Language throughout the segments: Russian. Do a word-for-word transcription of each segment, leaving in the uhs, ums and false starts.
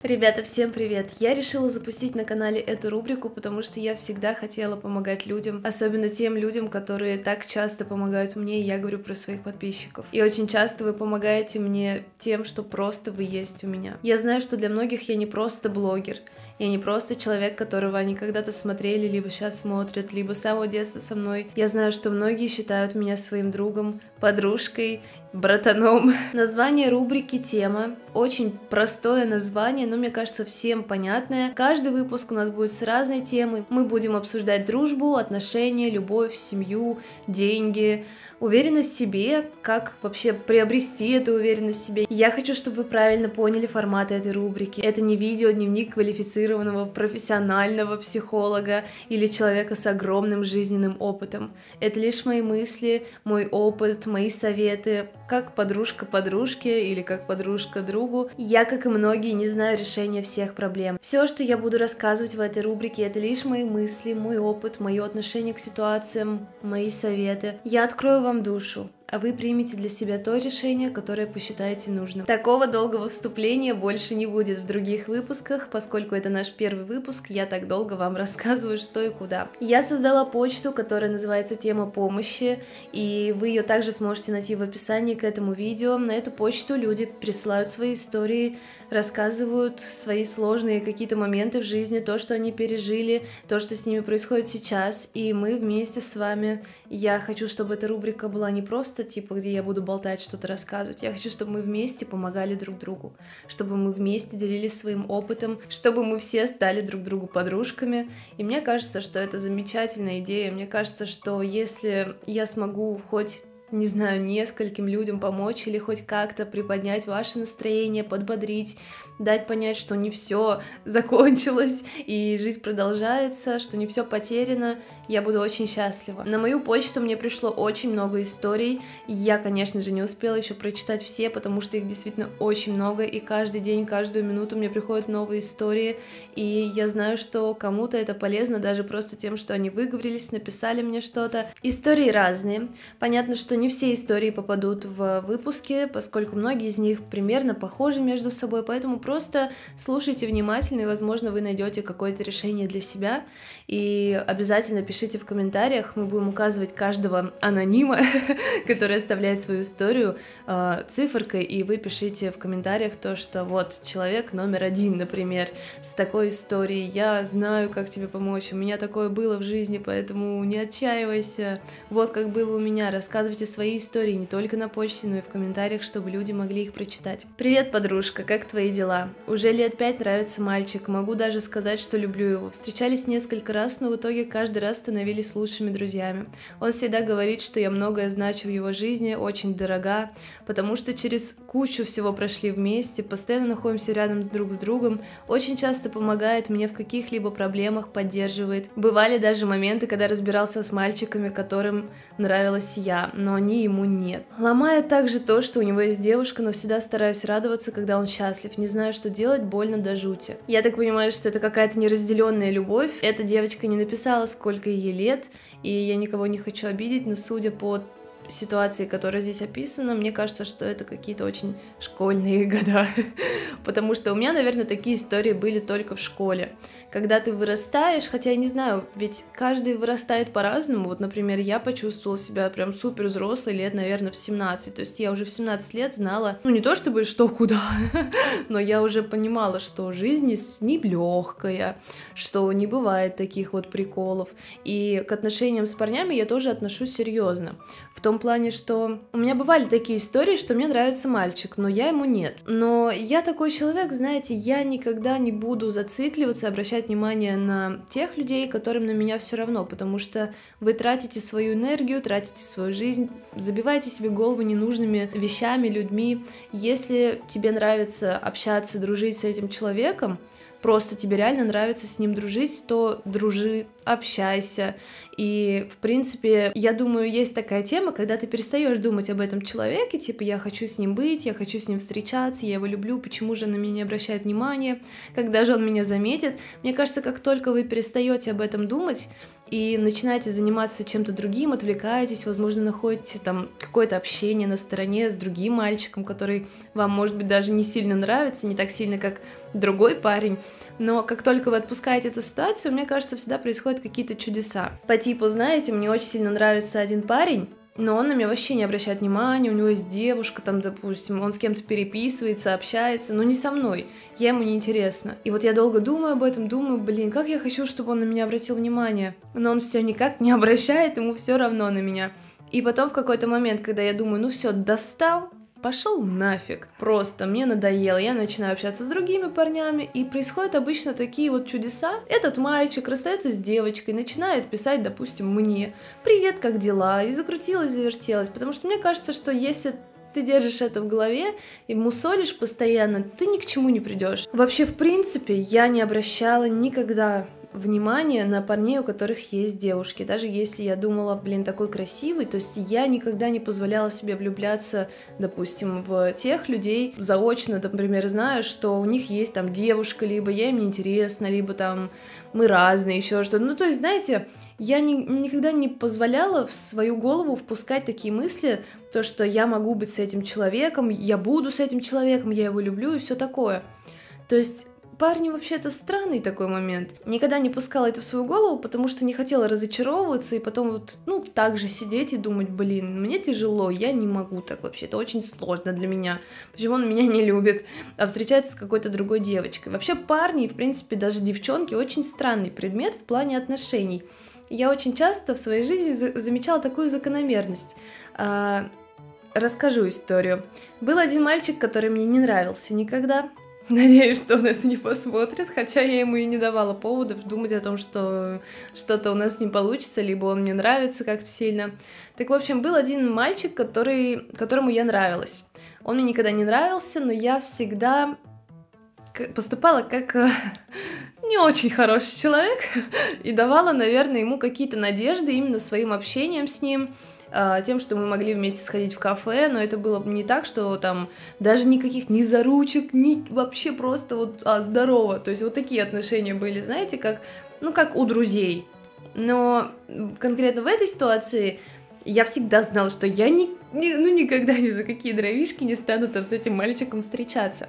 Ребята, всем привет! Я решила запустить на канале эту рубрику, потому что я всегда хотела помогать людям, особенно тем людям, которые так часто помогают мне, и я говорю про своих подписчиков. И очень часто вы помогаете мне тем, что просто вы есть у меня. Я знаю, что для многих я не просто блогер, я не просто человек, которого они когда-то смотрели, либо сейчас смотрят, либо с самого детства со мной. Я знаю, что многие считают меня своим другом, подружкой, братаном. Название рубрики «Тема». Очень простое название, но мне кажется всем понятное. Каждый выпуск у нас будет с разной темой. Мы будем обсуждать дружбу, отношения, любовь, семью, деньги, уверенность в себе, как вообще приобрести эту уверенность в себе. Я хочу, чтобы вы правильно поняли форматы этой рубрики. Это не видео-дневник квалифицированного профессионального психолога или человека с огромным жизненным опытом. Это лишь мои мысли, мой опыт, мои советы, как подружка подружке или как подружка другу. Я, как и многие, не знаю решения всех проблем. Все, что я буду рассказывать в этой рубрике, это лишь мои мысли, мой опыт, мое отношение к ситуациям, мои советы. Я открою вам душу, а вы примете для себя то решение, которое посчитаете нужным. Такого долгого вступления больше не будет в других выпусках, поскольку это наш первый выпуск, я так долго вам рассказываю, что и куда. Я создала почту, которая называется «Тема помощи», и вы ее также сможете найти в описании к этому видео. На эту почту люди присылают свои истории, рассказывают свои сложные какие-то моменты в жизни, то, что они пережили, то, что с ними происходит сейчас, и мы вместе с вами. Я хочу, чтобы эта рубрика была не просто типа, где я буду болтать, что-то рассказывать. Я хочу, чтобы мы вместе помогали друг другу, чтобы мы вместе делились своим опытом, чтобы мы все стали друг другу подружками. И мне кажется, что это замечательная идея. Мне кажется, что если я смогу хоть, не знаю, нескольким людям помочь или хоть как-то приподнять ваше настроение, подбодрить, дать понять, что не все закончилось и жизнь продолжается, что не все потеряно, я буду очень счастлива. На мою почту мне пришло очень много историй. Я, конечно же, не успела еще прочитать все, потому что их действительно очень много, и каждый день, каждую минуту мне приходят новые истории, и я знаю, что кому-то это полезно даже просто тем, что они выговорились, написали мне что-то. Истории разные. Понятно, что не все истории попадут в выпуски, поскольку многие из них примерно похожи между собой, поэтому просто слушайте внимательно, и, возможно, вы найдете какое-то решение для себя. И обязательно пишите в комментариях, мы будем указывать каждого анонима, который оставляет свою историю, циферкой, и вы пишите в комментариях то, что вот человек номер один, например, с такой историей, я знаю, как тебе помочь, у меня такое было в жизни, поэтому не отчаивайся, вот как было у меня. Рассказывайте свои истории не только на почте, но и в комментариях, чтобы люди могли их прочитать. Привет, подружка, как твои дела? Уже лет пять нравится мальчик, могу даже сказать, что люблю его. Встречались несколько раз, но в итоге каждый раз становились лучшими друзьями. Он всегда говорит, что я многое значу в его жизни, очень дорога, потому что через кучу всего прошли вместе, постоянно находимся рядом друг с другом, очень часто помогает мне в каких-либо проблемах, поддерживает. Бывали даже моменты, когда разбирался с мальчиками, которым нравилась я, но они ему нет. Ломает также то, что у него есть девушка, но всегда стараюсь радоваться, когда он счастлив, не знаю, что делать, больно до жути. Я так понимаю, что это какая-то неразделенная любовь. Эта девочка не написала, сколько ей лет, и я никого не хочу обидеть, но судя по ситуации, которая здесь описана, мне кажется, что это какие-то очень школьные года, потому что у меня, наверное, такие истории были только в школе. Когда ты вырастаешь, хотя я не знаю, ведь каждый вырастает по-разному. Вот, например, я почувствовала себя прям супер взрослой лет, наверное, в семнадцать. То есть я уже в семнадцать лет знала, ну не то чтобы что куда, но я уже понимала, что жизнь не легкая, что не бывает таких вот приколов. И к отношениям с парнями я тоже отношусь серьезно. В том плане, что у меня бывали такие истории, что мне нравится мальчик, но я ему нет. Но я такой человек, знаете, я никогда не буду зацикливаться, обращать внимание на тех людей, которым на меня все равно, потому что вы тратите свою энергию, тратите свою жизнь, забиваете себе голову ненужными вещами, людьми. Если тебе нравится общаться, дружить с этим человеком, просто тебе реально нравится с ним дружить, то дружи, общайся. И, в принципе, я думаю, есть такая тема, когда ты перестаешь думать об этом человеке, типа, я хочу с ним быть, я хочу с ним встречаться, я его люблю, почему же он на меня не обращает внимания, когда же он меня заметит. Мне кажется, как только вы перестаете об этом думать, и начинаете заниматься чем-то другим, отвлекаетесь, возможно, находите там какое-то общение на стороне с другим мальчиком, который вам, может быть, даже не сильно нравится, не так сильно, как другой парень, но как только вы отпускаете эту ситуацию, мне кажется, всегда происходят какие-то чудеса. По типу, знаете, мне очень сильно нравится один парень, но он на меня вообще не обращает внимания, у него есть девушка, там, допустим, он с кем-то переписывается, общается, но не со мной, я ему не интересна. И вот я долго думаю об этом, думаю, блин, как я хочу, чтобы он на меня обратил внимание, но он все никак не обращает, ему все равно на меня. И потом в какой-то момент, когда я думаю, ну все, достал, пошел нафиг, просто мне надоело, я начинаю общаться с другими парнями, и происходят обычно такие вот чудеса. Этот мальчик расстается с девочкой, начинает писать, допустим, мне: «Привет, как дела?» И закрутилась, завертелась, потому что мне кажется, что если ты держишь это в голове и мусолишь постоянно, ты ни к чему не придешь. Вообще, в принципе, я не обращала никогда внимание на парней, у которых есть девушки. Даже если я думала, блин, такой красивый, то есть я никогда не позволяла себе влюбляться, допустим, в тех людей заочно, например, знаю, что у них есть там девушка, либо я им не интересна, либо там мы разные, еще что-то. Ну, то есть, знаете, я ни, никогда не позволяла в свою голову впускать такие мысли, то, что я могу быть с этим человеком, я буду с этим человеком, я его люблю и все такое. То есть парни вообще это странный такой момент. Никогда не пускала это в свою голову, потому что не хотела разочаровываться и потом вот, ну, так же сидеть и думать, блин, мне тяжело, я не могу так вообще, это очень сложно для меня. Почему он меня не любит, а встречается с какой-то другой девочкой? Вообще парни, и в принципе даже девчонки, очень странный предмет в плане отношений. Я очень часто в своей жизни за- замечала такую закономерность. А, расскажу историю. Был один мальчик, который мне не нравился никогда. Надеюсь, что он это не посмотрит, хотя я ему и не давала поводов думать о том, что что-то у нас не получится, либо он мне нравится как-то сильно. Так, в общем, был один мальчик, который, которому я нравилась. Он мне никогда не нравился, но я всегда поступала как не очень хороший человек и давала, наверное, ему какие-то надежды именно своим общением с ним, тем, что мы могли вместе сходить в кафе, но это было не так, что там даже никаких ни заручек, ни вообще просто вот а, здорово. То есть вот такие отношения были, знаете, как, ну, как у друзей. Но конкретно в этой ситуации я всегда знала, что я ни, ни, ну, никогда ни за какие дровишки не стану там с этим мальчиком встречаться.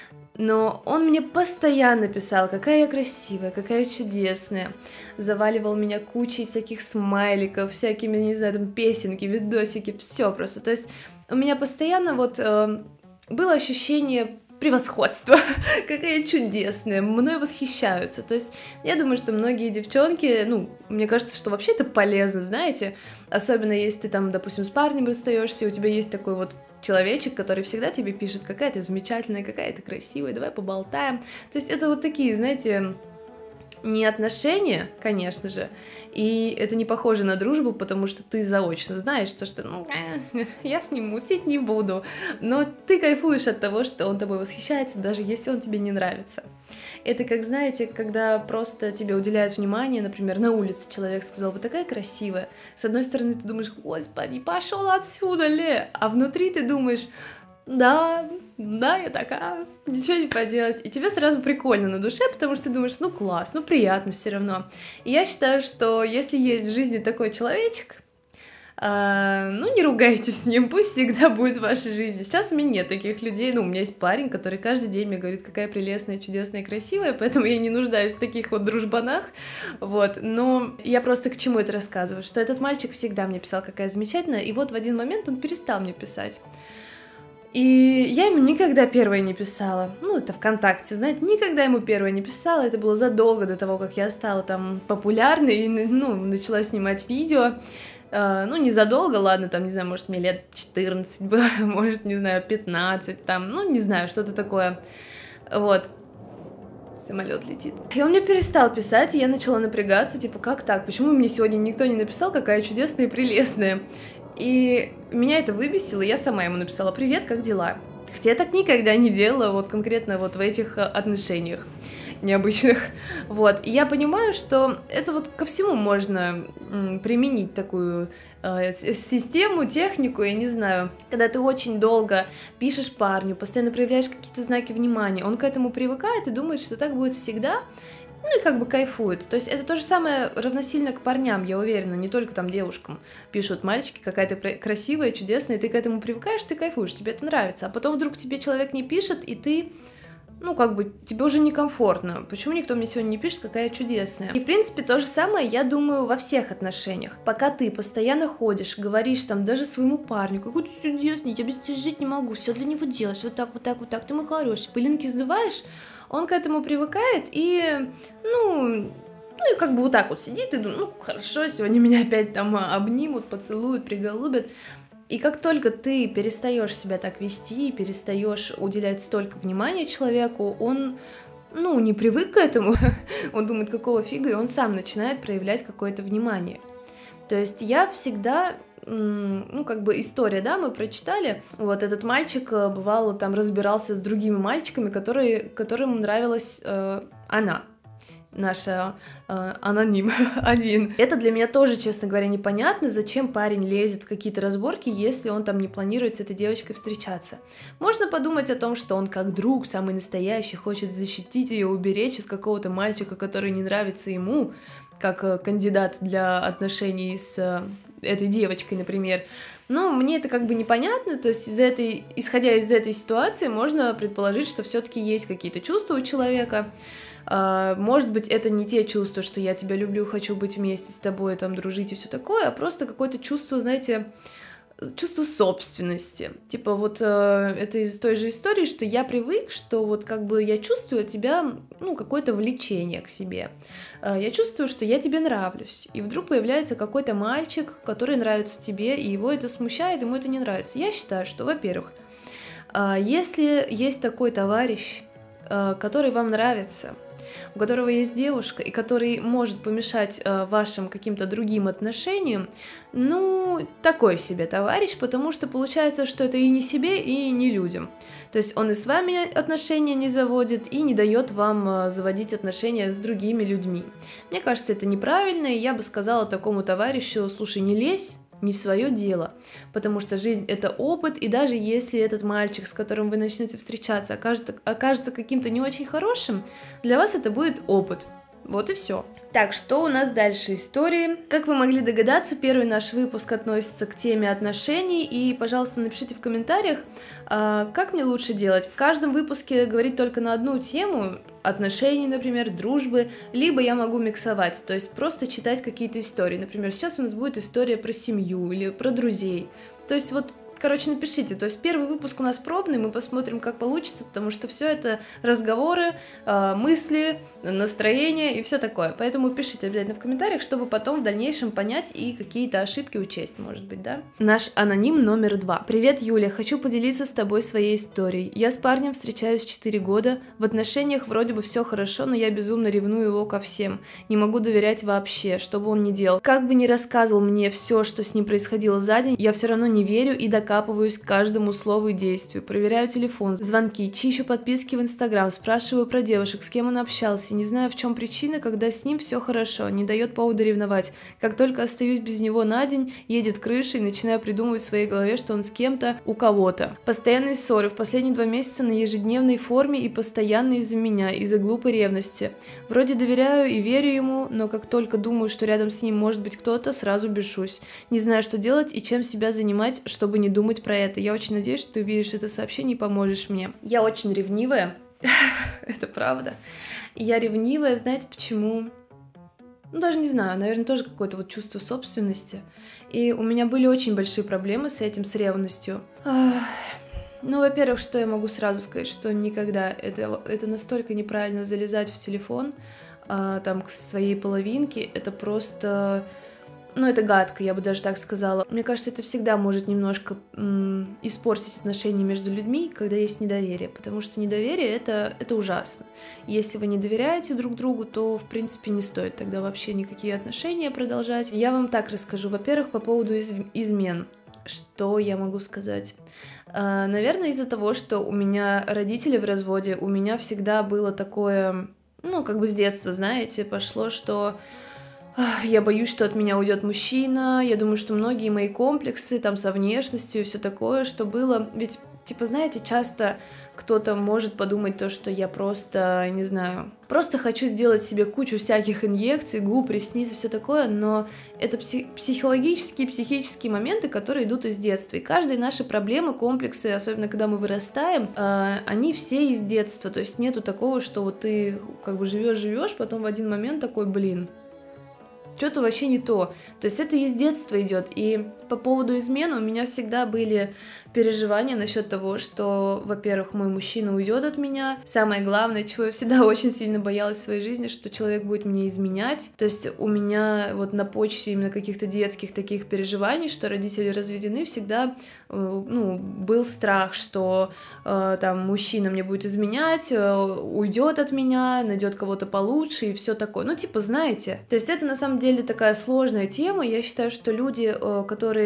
Но он мне постоянно писал, какая я красивая, какая я чудесная, заваливал меня кучей всяких смайликов, всякими, не знаю, там, песенки, видосики, все просто. То есть у меня постоянно вот э, было ощущение превосходства, какая я чудесная, мной восхищаются. То есть я думаю, что многие девчонки, ну, мне кажется, что вообще это полезно, знаете, особенно если ты там, допустим, с парнем расстаешься, у тебя есть такой вот человечек, который всегда тебе пишет, какая ты замечательная, какая ты красивая, давай поболтаем. То есть это вот такие, знаете, не отношения, конечно же, и это не похоже на дружбу, потому что ты заочно знаешь, что, что ну, я с ним мутить не буду, но ты кайфуешь от того, что он тобой восхищается, даже если он тебе не нравится. Это как, знаете, когда просто тебе уделяют внимание, например, на улице человек сказал, вы такая красивая. С одной стороны ты думаешь, господи, пошел отсюда, Ле, а внутри ты думаешь, да, да, я такая, ничего не поделать. И тебе сразу прикольно на душе, потому что ты думаешь, ну класс, ну приятно все равно. И я считаю, что если есть в жизни такой человечек, Uh, ну, не ругайтесь с ним, пусть всегда будет в вашей жизни. Сейчас у меня нет таких людей, ну, у меня есть парень, который каждый день мне говорит, какая прелестная, чудесная, красивая, поэтому я не нуждаюсь в таких вот дружбанах, вот, но я просто к чему это рассказываю, что этот мальчик всегда мне писал, какая замечательная, и вот в один момент он перестал мне писать. И я ему никогда первая не писала, ну, это ВКонтакте, знаете, никогда ему первая не писала, это было задолго до того, как я стала там популярной и, ну, начала снимать видео. Uh, ну, не задолго, ладно, там, не знаю, может, мне лет четырнадцать было, может, не знаю, пятнадцать, там, ну, не знаю, что-то такое, вот, самолет летит. И он мне перестал писать, и я начала напрягаться, типа, как так, почему мне сегодня никто не написал, какая чудесная и прелестная, и меня это выбесило, я сама ему написала, привет, как дела? Хотя я так никогда не делала, вот, конкретно вот в этих отношениях. необычных. Вот. И я понимаю, что это вот ко всему можно м, применить такую э, систему, технику, я не знаю. Когда ты очень долго пишешь парню, постоянно проявляешь какие-то знаки внимания, он к этому привыкает и думает, что так будет всегда, ну и как бы кайфует. То есть это то же самое равносильно к парням, я уверена, не только там девушкам пишут мальчики, какая ты красивая, чудесная, и ты к этому привыкаешь, ты кайфуешь, тебе это нравится. А потом вдруг тебе человек не пишет, и ты... Ну, как бы, тебе уже некомфортно. Почему никто мне сегодня не пишет, какая я чудесная? И, в принципе, то же самое, я думаю, во всех отношениях. Пока ты постоянно ходишь, говоришь там даже своему парню, какой ты чудесный, я без тебя жить не могу, все для него делаешь, вот так, вот так, вот так, ты мой хороший, пылинки сдуваешь, он к этому привыкает и, ну... Ну и как бы вот так вот сидит и думает, ну, хорошо, сегодня меня опять там обнимут, поцелуют, приголубят. И как только ты перестаешь себя так вести, перестаешь уделять столько внимания человеку, он, ну, не привык к этому, он думает, какого фига, и он сам начинает проявлять какое-то внимание. То есть я всегда, ну, как бы история, да, мы прочитали, вот этот мальчик, бывало, там разбирался с другими мальчиками, которые, которым нравилась э, она. Наша э, аноним один. Это для меня тоже, честно говоря, непонятно, зачем парень лезет в какие-то разборки, если он там не планирует с этой девочкой встречаться. Можно подумать о том, что он как друг, самый настоящий, хочет защитить ее, уберечь от какого-то мальчика, который не нравится ему, как э, кандидат для отношений с э, этой девочкой, например. Но мне это как бы непонятно, то есть из этой, исходя из этой ситуации, можно предположить, что все-таки есть какие-то чувства у человека. Может быть, это не те чувства, что я тебя люблю, хочу быть вместе с тобой, там, дружить и все такое, а просто какое-то чувство, знаете, чувство собственности. Типа вот э, это из той же истории, что я привык, что вот как бы я чувствую от тебя, ну, какое-то влечение к себе. Э, я чувствую, что я тебе нравлюсь. И вдруг появляется какой-то мальчик, который нравится тебе, и его это смущает, ему это не нравится. Я считаю, что, во-первых, э, если есть такой товарищ, э, который вам нравится, у которого есть девушка, и который может помешать э, вашим каким-то другим отношениям, ну, такой себе товарищ, потому что получается, что это и не себе, и не людям. То есть он и с вами отношения не заводит, и не дает вам э, заводить отношения с другими людьми. Мне кажется, это неправильно, и я бы сказала такому товарищу: слушай, не лезь не в свое дело, потому что жизнь — это опыт, и даже если этот мальчик, с которым вы начнете встречаться, окажется, окажется каким-то не очень хорошим, для вас это будет опыт. Вот и все. Так, что у нас дальше истории? Как вы могли догадаться, первый наш выпуск относится к теме отношений, и, пожалуйста, напишите в комментариях, как мне лучше делать. В каждом выпуске говорить только на одну тему, отношений, например, дружбы, либо я могу миксовать, то есть просто читать какие-то истории. Например, сейчас у нас будет история про семью или про друзей. То есть вот, короче, напишите. То есть первый выпуск у нас пробный, мы посмотрим, как получится, потому что все это разговоры, э, мысли, настроение и все такое. Поэтому пишите обязательно в комментариях, чтобы потом в дальнейшем понять и какие-то ошибки учесть, может быть, да? Наш аноним номер два. Привет, Юля, хочу поделиться с тобой своей историей. Я с парнем встречаюсь четыре года, в отношениях вроде бы все хорошо, но я безумно ревную его ко всем. Не могу доверять вообще, что бы он ни делал. Как бы ни рассказывал мне все, что с ним происходило за день, я все равно не верю и докапываюсь Докапываюсь к каждому слову и действию, проверяю телефон, звонки, чищу подписки в Инстаграм, спрашиваю про девушек, с кем он общался, не знаю, в чем причина, когда с ним все хорошо, не дает повода ревновать. Как только остаюсь без него на день, едет крыша и начинаю придумывать в своей голове, что он с кем-то, у кого-то. Постоянные ссоры в последние два месяца на ежедневной форме и постоянно из-за меня, из-за глупой ревности. Вроде доверяю и верю ему, но как только думаю, что рядом с ним может быть кто-то, сразу бешусь. Не знаю, что делать и чем себя занимать, чтобы не думать думать про это. Я очень надеюсь, что ты увидишь это сообщение и поможешь мне. Я очень ревнивая. Это правда. Я ревнивая, знаете почему? Ну, даже не знаю, наверное, тоже какое-то вот чувство собственности. И у меня были очень большие проблемы с этим, с ревностью. Ну, во-первых, что я могу сразу сказать, что никогда это, это настолько неправильно залезать в телефон, а, там, к своей половинке, это просто... Ну, это гадко, я бы даже так сказала. Мне кажется, это всегда может немножко м- испортить отношения между людьми, когда есть недоверие, потому что недоверие это, — это ужасно. Если вы не доверяете друг другу, то, в принципе, не стоит тогда вообще никакие отношения продолжать. Я вам так расскажу. Во-первых, по поводу из- измен. Что я могу сказать? А, наверное, из-за того, что у меня родители в разводе, у меня всегда было такое... ну, как бы с детства, знаете, пошло, что ах, я боюсь, что от меня уйдет мужчина. Я думаю, что многие мои комплексы там со внешностью и все такое, что было. Ведь, типа, знаете, часто кто-то может подумать то, что я просто, не знаю, просто хочу сделать себе кучу всяких инъекций, губ, ресниц и все такое, но это пси- психологические, психические моменты, которые идут из детства. И каждые наши проблемы, комплексы, особенно когда мы вырастаем, э, они все из детства. То есть нету такого, что вот ты как бы живешь-живешь, потом в один момент такой, блин, что-то вообще не то. То есть это из детства идет. И по поводу измены у меня всегда были переживания насчет того, что, во-первых, мой мужчина уйдет от меня. Самое главное, чего я всегда очень сильно боялась в своей жизни, что человек будет мне изменять. То есть у меня вот на почве именно каких-то детских таких переживаний, что родители разведены, всегда э, ну, был страх, что э, там мужчина мне будет изменять, э, уйдет от меня, найдет кого-то получше и все такое. Ну, типа, знаете. То есть это на самом деле такая сложная тема. Я считаю, что люди, э, которые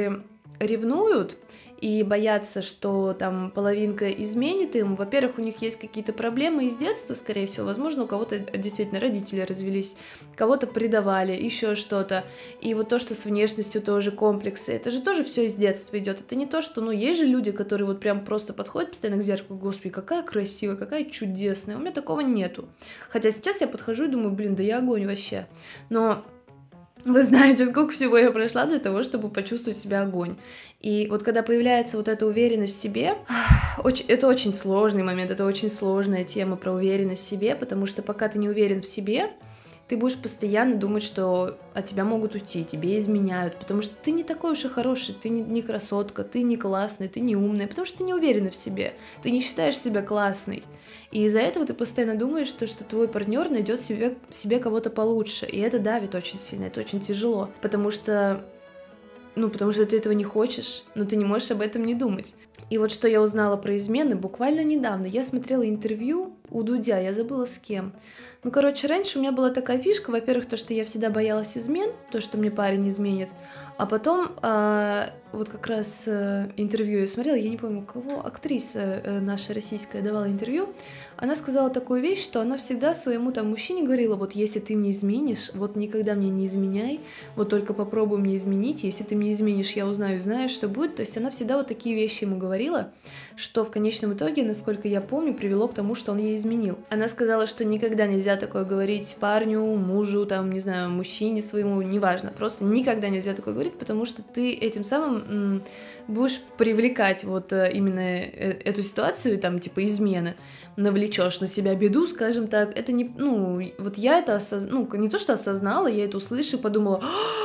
ревнуют и боятся, что там половинка изменит им, во-первых, у них есть какие-то проблемы из детства, скорее всего, возможно, у кого-то действительно родители развелись, кого-то предавали, еще что-то, и вот то, что с внешностью тоже комплексы, это же тоже все из детства идет, это не то, что, ну, есть же люди, которые вот прям просто подходят постоянно к зеркалу, господи, какая красивая, какая чудесная, у меня такого нету, хотя сейчас я подхожу и думаю, блин, да я огонь вообще, но вы знаете, сколько всего я прошла для того, чтобы почувствовать себя огонь. И вот когда появляется вот эта уверенность в себе, очень, это очень сложный момент, это очень сложная тема про уверенность в себе, потому что пока ты не уверен в себе, ты будешь постоянно думать, что от тебя могут уйти, тебе изменяют, потому что ты не такой уж и хороший, ты не, не красотка, ты не классный, ты не умный, потому что ты не уверена в себе, ты не считаешь себя классной. И из-за этого ты постоянно думаешь, что, что твой партнер найдет себе, себе кого-то получше. И это давит очень сильно, это очень тяжело, потому что, ну, потому что ты этого не хочешь, но ты не можешь об этом не думать. И вот что я узнала про измены буквально недавно. Я смотрела интервью у Дудя, я забыла с кем. Ну, короче, раньше у меня была такая фишка, во-первых, то, что я всегда боялась измен, то, что мне парень изменит, а потом э, вот как раз э, интервью я смотрела, я не помню, у кого, актриса э, наша российская давала интервью, она сказала такую вещь, что она всегда своему там мужчине говорила, вот если ты мне изменишь, вот никогда мне не изменяй, вот только попробуй мне изменить, если ты мне изменишь, я узнаю, знаю, что будет, то есть она всегда вот такие вещи ему говорила, что в конечном итоге, насколько я помню, привело к тому, что он ей изменил. Она сказала, что никогда нельзя такое говорить парню, мужу, там, не знаю, мужчине своему, неважно, просто никогда нельзя такое говорить, потому что ты этим самым м, будешь привлекать вот именно эту ситуацию, там, типа, измены, навлечешь на себя беду, скажем так, это не, ну, вот я это осознала, ну, не то, что осознала, я это услышала и подумала,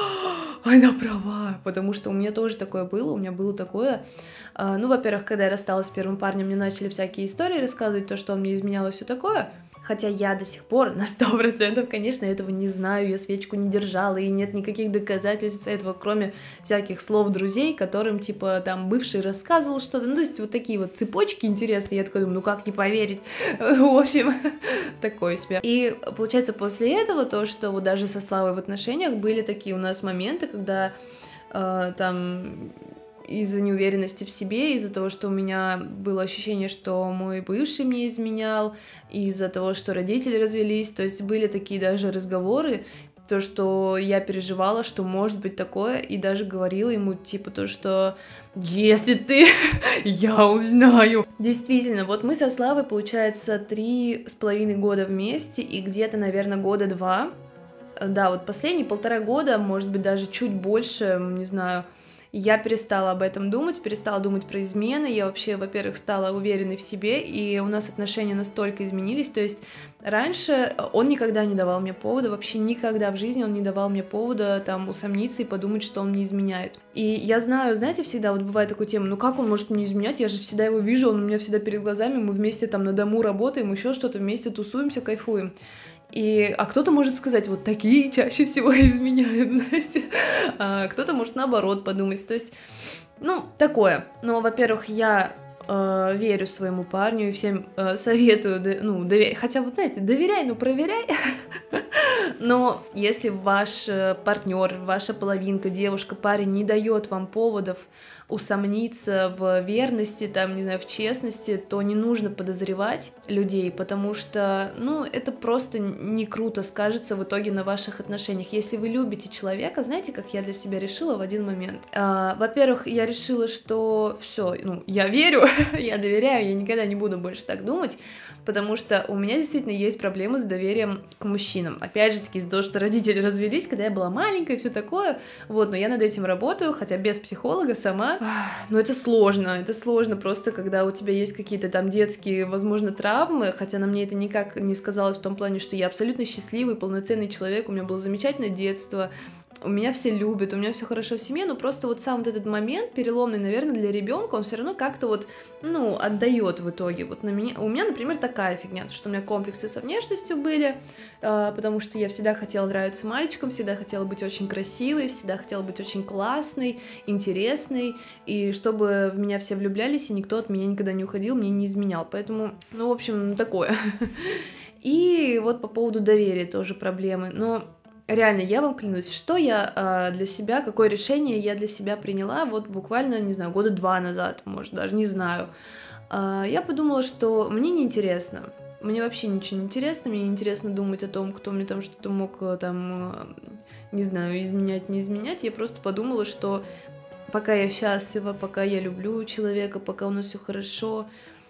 она права, потому что у меня тоже такое было, у меня было такое, ну, во-первых, когда я рассталась с первым парнем, мне начали всякие истории рассказывать, то, что он мне изменял и все такое, хотя я до сих пор на сто процентов, конечно, этого не знаю, я свечку не держала, и нет никаких доказательств этого, кроме всяких слов друзей, которым, типа, там, бывший рассказывал что-то, ну, то есть вот такие вот цепочки интересные, я такая думаю, ну, как не поверить, в общем, такое себе. И, получается, после этого то, что вот даже со Славой в отношениях были такие у нас моменты, когда, э, там... из-за неуверенности в себе, из-за того, что у меня было ощущение, что мой бывший мне изменял, из-за того, что родители развелись, то есть были такие даже разговоры, то, что я переживала, что может быть такое, и даже говорила ему, типа, то, что если ты, я узнаю. Действительно, вот мы со Славой, получается, три с половиной года вместе, и где-то, наверное, года два, да, вот последние полтора года, может быть, даже чуть больше, не знаю, я перестала об этом думать, перестала думать про измены, я вообще, во-первых, стала уверенной в себе, и у нас отношения настолько изменились, то есть раньше он никогда не давал мне повода, вообще никогда в жизни он не давал мне повода там усомниться и подумать, что он мне изменяет. И я знаю, знаете, всегда вот бывает такая тема, ну как он может мне изменять, я же всегда его вижу, он у меня всегда перед глазами, мы вместе там на дому работаем, еще что-то, вместе тусуемся, кайфуем. И, а кто-то может сказать, вот такие чаще всего изменяют, знаете, а кто-то может наоборот подумать, то есть, ну, такое. Но, во-первых, я э, верю своему парню и всем э, советую, да, ну, доверять, хотя, вот знаете, доверяй, но проверяй, но если ваш партнер, ваша половинка, девушка, парень не дает вам поводов усомниться в верности, там, не знаю, в честности, то не нужно подозревать людей, потому что, ну, это просто не круто скажется в итоге на ваших отношениях. Если вы любите человека, знаете, как я для себя решила в один момент? А, во-первых, я решила, что все, ну, я верю, я доверяю, я никогда не буду больше так думать, потому что у меня действительно есть проблемы с доверием к мужчинам. Опять же таки, из-за того, что родители развелись, когда я была маленькая и все такое, вот, но я над этим работаю, хотя без психолога сама. Но это сложно, это сложно просто, когда у тебя есть какие-то там детские, возможно, травмы, хотя на мне это никак не сказалось в том плане, что я абсолютно счастливый, полноценный человек, у меня было замечательное детство, у меня все любят, у меня все хорошо в семье, но просто вот сам вот этот момент переломный, наверное, для ребенка, он все равно как-то вот, ну, отдает в итоге. Вот на меня, у меня, например, такая фигня, что у меня комплексы со внешностью были, э, потому что я всегда хотела нравиться мальчикам, всегда хотела быть очень красивой, всегда хотела быть очень классной, интересной, и чтобы в меня все влюблялись, и никто от меня никогда не уходил, мне не изменял. Поэтому, ну, в общем, такое. И вот по поводу доверия тоже проблемы, но реально, я вам клянусь, что я э, для себя, какое решение я для себя приняла вот буквально, не знаю, года два назад, может, даже, не знаю. Э, я подумала, что мне неинтересно, мне вообще ничего не интересно, мне не интересно думать о том, кто мне там что-то мог, там, э, не знаю, изменять, не изменять. Я просто подумала, что пока я счастлива, пока я люблю человека, пока у нас все хорошо,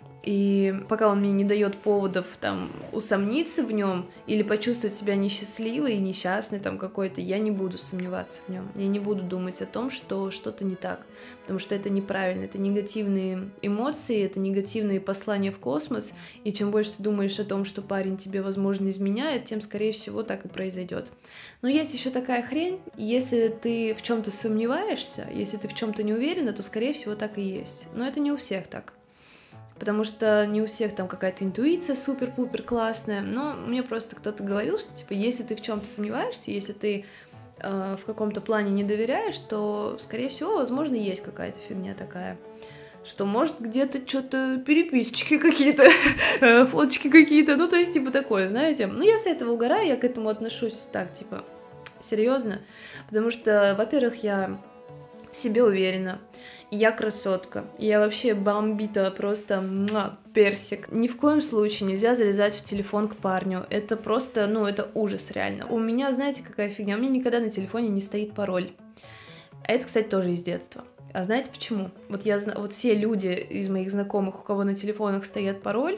и пока он мне не дает поводов там усомниться в нем или почувствовать себя несчастливой и несчастной там какой-то, я не буду сомневаться в нем. Я не буду думать о том, что что-то не так, потому что это неправильно, это негативные эмоции, это негативные послания в космос, и чем больше ты думаешь о том, что парень тебе, возможно, изменяет, тем, скорее всего, так и произойдет. Но есть еще такая хрень, если ты в чем-то сомневаешься, если ты в чем-то не уверена, то, скорее всего, так и есть. Но это не у всех так. Потому что не у всех там какая-то интуиция супер-пупер классная, но мне просто кто-то говорил, что, типа, если ты в чем-то сомневаешься, если ты э, в каком-то плане не доверяешь, то, скорее всего, возможно, есть какая-то фигня такая, что, может, где-то что-то переписочки какие-то, фоточки какие-то, ну, то есть, типа, такое, знаете. Ну, я с этого угораю, я к этому отношусь так, типа, серьезно, потому что, во-первых, я в себе уверена, я красотка, я вообще бомбита, просто муа, персик. Ни в коем случае нельзя залезать в телефон к парню, это просто, ну, это ужас реально. У меня, знаете, какая фигня, у меня никогда на телефоне не стоит пароль. А это, кстати, тоже из детства. А знаете почему? Вот я знаю, вот все люди из моих знакомых, у кого на телефонах стоят пароль,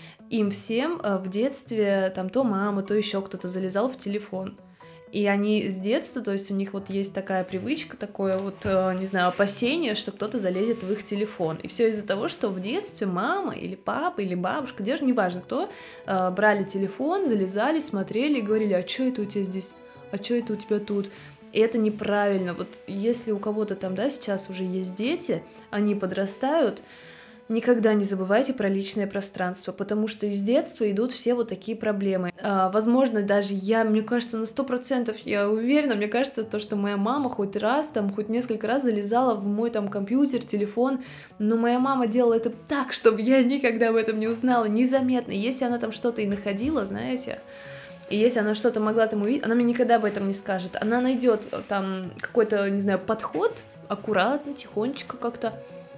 им всем в детстве там то мама, то еще кто-то залезал в телефон. И они с детства, то есть у них вот есть такая привычка, такое вот, не знаю, опасение, что кто-то залезет в их телефон. И все из-за того, что в детстве мама или папа или бабушка, даже неважно кто, брали телефон, залезали, смотрели и говорили: а что это у тебя здесь? А что это у тебя тут? И это неправильно. Вот если у кого-то там, да, сейчас уже есть дети, они подрастают, никогда не забывайте про личное пространство, потому что из детства идут все вот такие проблемы. А, возможно, даже я, мне кажется, на сто процентов я уверена, мне кажется, то, что моя мама хоть раз, там, хоть несколько раз залезала в мой там компьютер, телефон, но моя мама делала это так, чтобы я никогда об этом не узнала, незаметно. Если она там что-то и находила, знаете, и если она что-то могла там увидеть, она мне никогда об этом не скажет. Она найдет там какой-то, не знаю, подход, аккуратно, тихонечко как-то.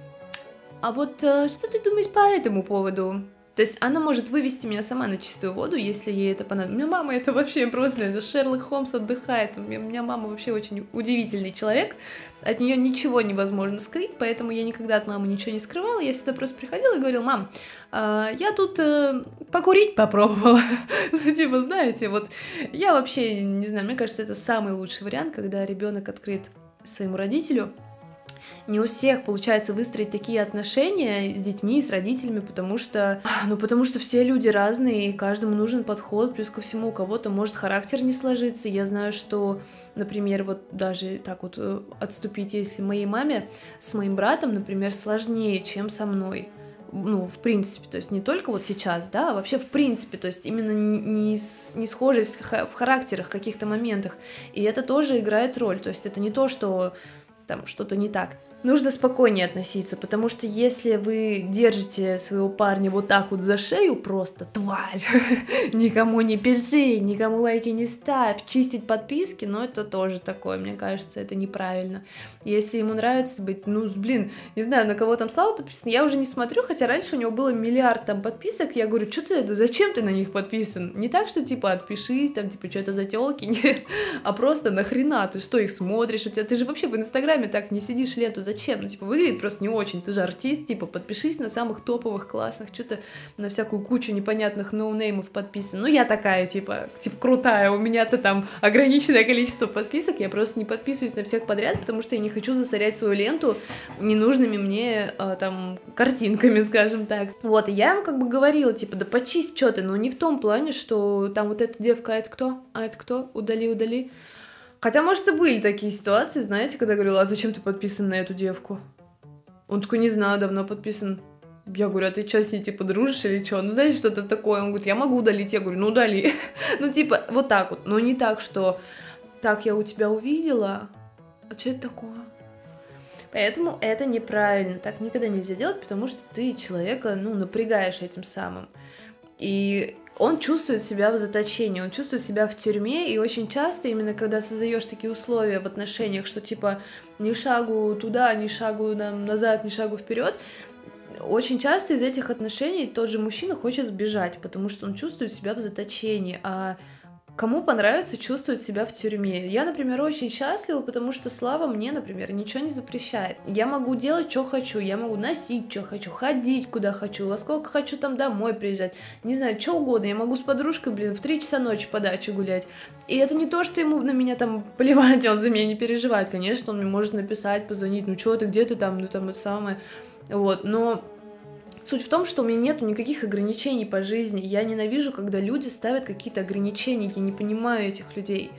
А вот э, что ты думаешь по этому поводу? То есть она может вывести меня сама на чистую воду, если ей это понадобится. У меня мама это вообще просто, это Шерлок Холмс отдыхает. У меня, у меня мама вообще очень удивительный человек. От нее ничего невозможно скрыть, поэтому я никогда от мамы ничего не скрывала. Я всегда просто приходила и говорила: мам, э, я тут э, покурить попробовала. Ну, типа, знаете, вот я вообще не знаю, мне кажется, это самый лучший вариант, когда ребенок открыт своему родителю. Не у всех получается выстроить такие отношения с детьми, с родителями, потому что, ну, потому что все люди разные, и каждому нужен подход, плюс ко всему у кого-то может характер не сложиться. Я знаю, что, например, вот даже так вот отступить, если моей маме с моим братом, например, сложнее, чем со мной. Ну, в принципе, то есть не только вот сейчас, да, а вообще в принципе, то есть именно не, не схожесть в характерах, каких-то моментах. И это тоже играет роль, то есть это не то, что там что-то не так. нужно спокойнее относиться, потому что если вы держите своего парня вот так вот за шею просто, тварь, никому не пиши, никому лайки не ставь, чистить подписки, но это тоже такое, мне кажется, это неправильно. Если ему нравится быть, ну, блин, не знаю, на кого там Слава подписан, я уже не смотрю, хотя раньше у него было миллиард там подписок, я говорю, что ты это, зачем ты на них подписан? Не так, что типа отпишись, там, типа, что это за тёлки, нет, а просто нахрена, ты что, их смотришь, у тебя, ты же вообще в Инстаграме так не сидишь ленту, зачем? Ну, типа, выглядит просто не очень, ты же артист, типа, подпишись на самых топовых, классных, что-то на всякую кучу непонятных ноунеймов подписан. Ну, я такая, типа, типа, крутая, у меня-то там ограниченное количество подписок, я просто не подписываюсь на всех подряд, потому что я не хочу засорять свою ленту ненужными мне, а, там, картинками, скажем так. Вот, и я ему как бы говорила, типа, да почисть, что ты, но не в том плане, что там вот эта девка, а это кто? А это кто? Удали, удали. Хотя, может, и были такие ситуации, знаете, когда я говорила, а зачем ты подписан на эту девку? Он такой, не знаю, давно подписан. Я говорю, а ты что, с ней, типа, дружишь или что? Ну, знаете, что-то такое. Он говорит, я могу удалить. Я говорю, ну, удали. Ну, типа, вот так вот. Но не так, что так, я у тебя увидела, а что это такое? Поэтому это неправильно. Так никогда нельзя делать, потому что ты человека, ну, напрягаешь этим самым. И он чувствует себя в заточении, он чувствует себя в тюрьме, и очень часто, именно когда создаешь такие условия в отношениях, что типа ни шагу туда, ни шагу там, назад, ни шагу вперед, очень часто из этих отношений тот же мужчина хочет сбежать, потому что он чувствует себя в заточении, а кому понравится чувствовать себя в тюрьме? Я, например, очень счастлива, потому что Слава мне, например, ничего не запрещает. Я могу делать, что хочу, я могу носить, что хочу, ходить, куда хочу, во сколько хочу там домой приезжать, не знаю, что угодно. Я могу с подружкой, блин, в три часа ночи по даче гулять. И это не то, что ему на меня там плевать, он за меня не переживает. Конечно, он мне может написать, позвонить, ну что ты, где ты там, ну там это самое. Вот, но суть в том, что у меня нет никаких ограничений по жизни. Я ненавижу, когда люди ставят какие-то ограничения. Я не понимаю этих людей.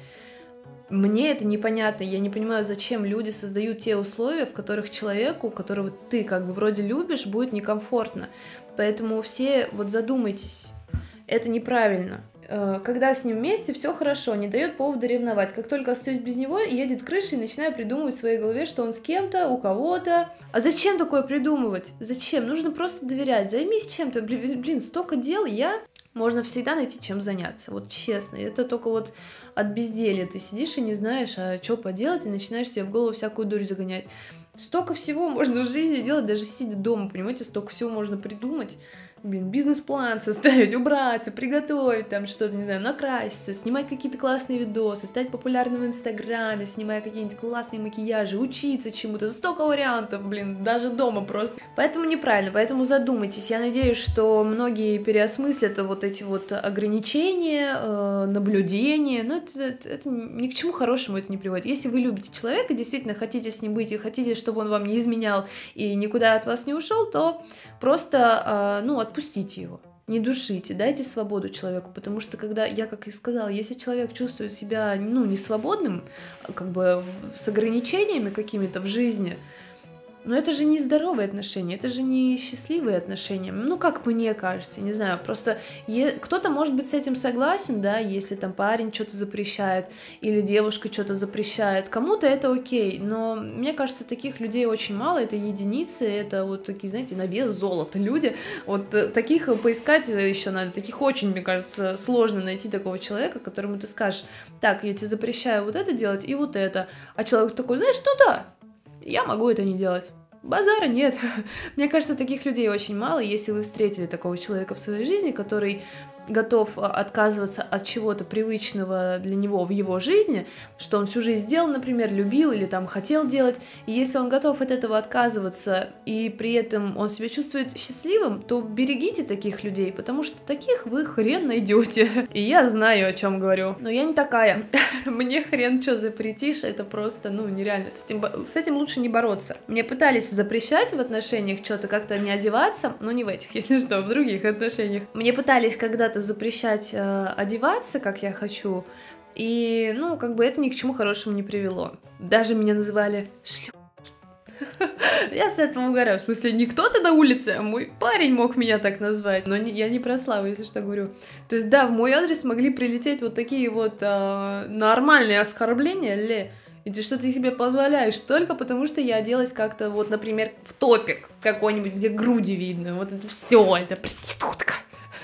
Мне это непонятно. Я не понимаю, зачем люди создают те условия, в которых человеку, которого ты как бы вроде любишь, будет некомфортно. Поэтому все вот задумайтесь. Это неправильно. Когда с ним вместе, все хорошо, не дает повода ревновать. Как только остаюсь без него, едет крыша и начинаю придумывать в своей голове, что он с кем-то, у кого-то. А зачем такое придумывать? Зачем? Нужно просто доверять. Займись чем-то. Блин, столько дел, я... Можно всегда найти чем заняться, вот честно. Это только вот от безделья ты сидишь и не знаешь, а что поделать, и начинаешь себе в голову всякую дурь загонять. Столько всего можно в жизни делать, даже сидя дома, понимаете, столько всего можно придумать. Блин, бизнес-план составить, убраться, приготовить там что-то, не знаю, накраситься, снимать какие-то классные видосы, стать популярным в Инстаграме, снимая какие-нибудь классные макияжи, учиться чему-то. Столько вариантов, блин, даже дома просто. Поэтому неправильно, поэтому задумайтесь. Я надеюсь, что многие переосмыслят вот эти вот ограничения, э, наблюдения, но это, это, это ни к чему хорошему это не приводит. Если вы любите человека, действительно хотите с ним быть и хотите, чтобы он вам не изменял и никуда от вас не ушел, то просто, э, ну, отпустите его, не душите, дайте свободу человеку, потому что когда, я как и сказала, если человек чувствует себя, ну, не свободным, как бы с ограничениями какими-то в жизни, но это же не здоровые отношения, это же не счастливые отношения, ну, как мне кажется, не знаю, просто е- кто-то может быть с этим согласен, да, если там парень что-то запрещает или девушка что-то запрещает, кому-то это окей, но мне кажется, таких людей очень мало, это единицы, это вот такие, знаете, на вес золота люди, вот таких поискать еще надо, таких очень, мне кажется, сложно найти такого человека, которому ты скажешь, так, я тебе запрещаю вот это делать и вот это, а человек такой, знаешь, ну да, я могу это не делать. Базара нет. Мне кажется, таких людей очень мало. Если вы встретили такого человека в своей жизни, который готов отказываться от чего-то привычного для него в его жизни, что он всю жизнь сделал, например, любил или там хотел делать, и если он готов от этого отказываться, и при этом он себя чувствует счастливым, то берегите таких людей, потому что таких вы хрен найдете. И я знаю, о чем говорю. Но я не такая. Мне хрен что запретишь, это просто, ну, нереально. С этим, с этим лучше не бороться. Мне пытались запрещать в отношениях что-то, как-то не одеваться, но не в этих, если что, в других отношениях. Мне пытались когда-то запрещать э, одеваться, как я хочу, и, ну, как бы это ни к чему хорошему не привело. Даже меня называли шлю. Я с этого угораю. В смысле, не кто-то на улице, а мой парень мог меня так назвать. Но не, я не про Славу, если что, говорю. То есть, да, в мой адрес могли прилететь вот такие вот э, нормальные оскорбления, ле. И ты что ты себе позволяешь? Только потому, что я оделась как-то, вот, например, в топик какой-нибудь, где груди видно. Вот это все, это проститутка.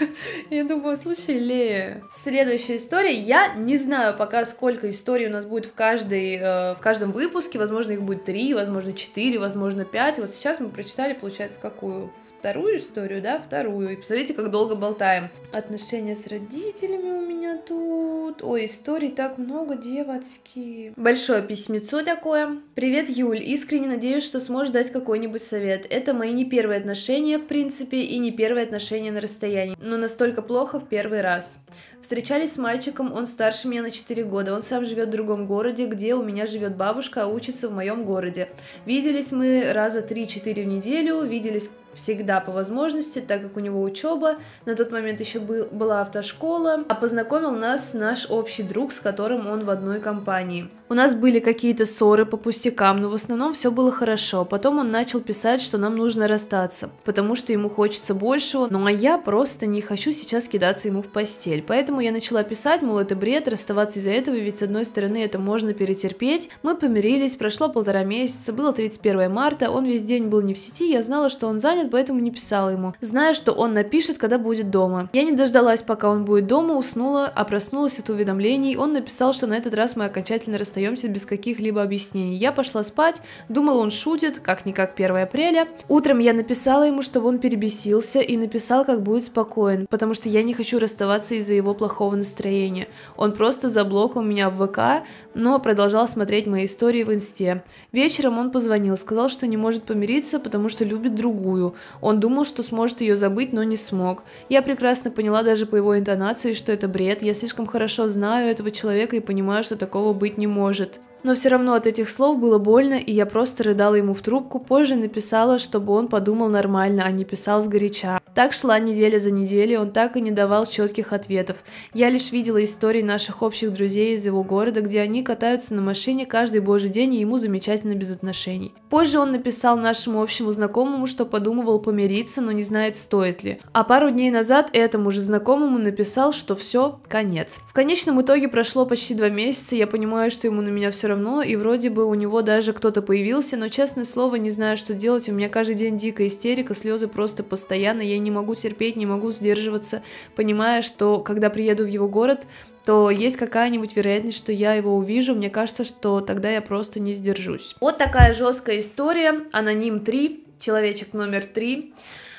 Я думаю, слушай, Лея. Следующая история. Я не знаю пока, сколько историй у нас будет в, каждой, э, в каждом выпуске. Возможно, их будет три, возможно, четыре, возможно, пять. Вот сейчас мы прочитали, получается, какую? Вторую историю, да? Вторую. И посмотрите, как долго болтаем. Отношения с родителями у меня тут. Ой, историй так много, девочки. Большое письмецо такое. Привет, Юль. Искренне надеюсь, что сможешь дать какой-нибудь совет. Это мои не первые отношения, в принципе, и не первые отношения на расстоянии. Но настолько плохо в первый раз. Встречались с мальчиком, он старше меня на четыре года. Он сам живет в другом городе, где у меня живет бабушка, а учится в моем городе. Виделись мы раза три-четыре в неделю, виделись всегда по возможности, так как у него учеба, на тот момент еще был, была автошкола, а познакомил нас наш общий друг, с которым он в одной компании. У нас были какие-то ссоры по пустякам, но в основном все было хорошо. Потом он начал писать, что нам нужно расстаться, потому что ему хочется большего, ну а я просто не хочу сейчас кидаться ему в постель. Поэтому я начала писать, мол, это бред, расставаться из-за этого, ведь с одной стороны это можно перетерпеть. Мы помирились, прошло полтора месяца, было тридцать первое марта, он весь день был не в сети, я знала, что он занят, поэтому не писала ему, зная, что он напишет, когда будет дома. Я не дождалась, пока он будет дома, уснула, а проснулась от уведомлений. Он написал, что на этот раз мы окончательно расстаемся без каких-либо объяснений. Я пошла спать, думала, он шутит, как-никак первое апреля. Утром я написала ему, чтобы он перебесился, и написал, как будет спокоен, потому что я не хочу расставаться из-за его плохого настроения. Он просто заблокал меня в ВК, но продолжал смотреть мои истории в инсте. Вечером он позвонил, сказал, что не может помириться, потому что любит другую. Он думал, что сможет ее забыть, но не смог. Я прекрасно поняла даже по его интонации, что это бред. Я слишком хорошо знаю этого человека и понимаю, что такого быть не может. Но все равно от этих слов было больно, и я просто рыдала ему в трубку. Позже написала, чтобы он подумал нормально, а не писал сгоряча. Так шла неделя за неделей, он так и не давал четких ответов. Я лишь видела истории наших общих друзей из его города, где они катаются на машине каждый божий день, и ему замечательно без отношений. Позже он написал нашему общему знакомому, что подумывал помириться, но не знает, стоит ли. А пару дней назад этому же знакомому написал, что все, конец. В конечном итоге прошло почти два месяца, я понимаю, что ему на меня все равно, и вроде бы у него даже кто-то появился, но, честное слово, не знаю, что делать, у меня каждый день дикая истерика, слезы просто постоянно, я не могу терпеть, не могу сдерживаться, понимая, что когда приеду в его город, то есть какая-нибудь вероятность, что я его увижу, мне кажется, что тогда я просто не сдержусь. Вот такая жесткая история, аноним три, человечек номер три.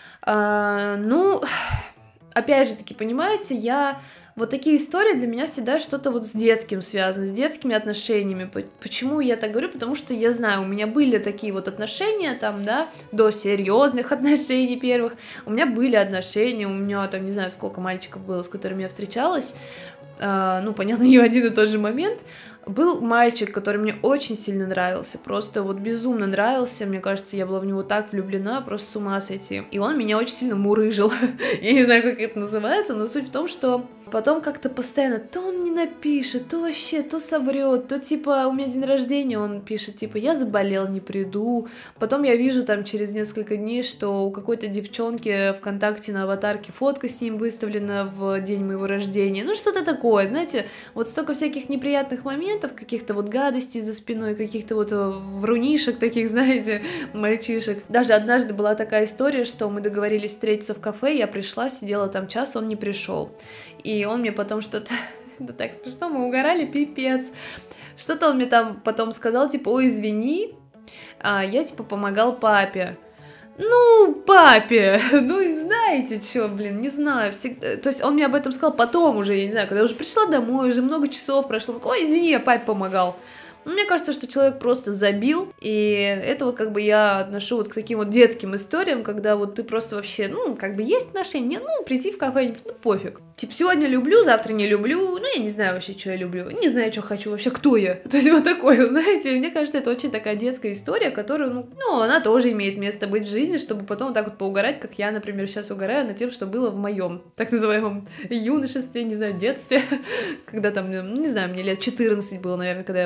А, ну, опять же таки, понимаете, я... Вот такие истории для меня всегда что-то вот с детским связано, с детскими отношениями. Почему я так говорю? Потому что я знаю, у меня были такие вот отношения, там, да, до серьезных отношений первых. У меня были отношения, у меня там, не знаю, сколько мальчиков было, с которыми я встречалась. Uh, ну, понятно, не в один и тот же момент. Был мальчик, который мне очень сильно нравился, просто вот безумно нравился, мне кажется, я была в него так влюблена, просто с ума сойти. И он меня очень сильно мурыжил, я не знаю, как это называется, но суть в том, что потом как-то постоянно то он не напишет, то вообще, то соврет, то типа у меня день рождения, он пишет типа я заболел, не приду. Потом я вижу там через несколько дней, что у какой-то девчонки ВКонтакте на аватарке фотка с ним выставлена в день моего рождения. Ну что-то такое, знаете, вот столько всяких неприятных моментов, каких-то вот гадостей за спиной, каких-то вот врунишек таких, знаете, мальчишек. Даже однажды была такая история, что мы договорились встретиться в кафе, я пришла, сидела там час, он не пришел. И он мне потом что-то... Да так смешно, мы угорали, пипец. Что-то он мне там потом сказал, типа, ой, извини, а я, типа, помогал папе. Ну, папе, ну, знаете, что, блин, не знаю, всегда... То есть он мне об этом сказал потом уже, я не знаю, когда я уже пришла домой, уже много часов прошло, ой, извини, я папе помогал. Ну, мне кажется, что человек просто забил, и это вот как бы я отношу вот к таким вот детским историям, когда вот ты просто вообще, ну, как бы есть отношения, ну, прийти в кафе, ну, пофиг. Типа, сегодня люблю, завтра не люблю, ну, я не знаю вообще, что я люблю, не знаю, что хочу вообще, кто я. То есть вот такое, знаете, мне кажется, это очень такая детская история, которую, ну, ну, она тоже имеет место быть в жизни, чтобы потом вот так вот поугарать, как я, например, сейчас угораю над тем, что было в моем, так называемом, юношестве, не знаю, детстве, когда там, ну, не знаю, мне лет четырнадцать было, наверное, когда я вот с мальчиком